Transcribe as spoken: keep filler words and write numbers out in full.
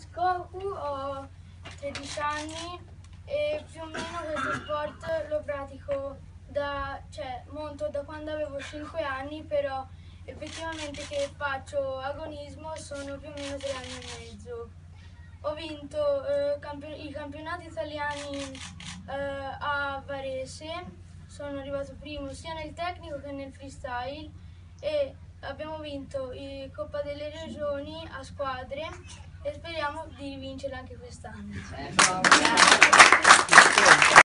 Skoku, ho tredici anni e più o meno questo sport lo pratico da, cioè, monto da quando avevo cinque anni, però effettivamente che faccio agonismo sono più o meno tre anni e mezzo. Ho vinto eh, campio i campionati italiani eh, a Varese, sono arrivato primo sia nel tecnico che nel freestyle e abbiamo vinto la Coppa delle Regioni a squadre e speriamo di vincerla anche quest'anno.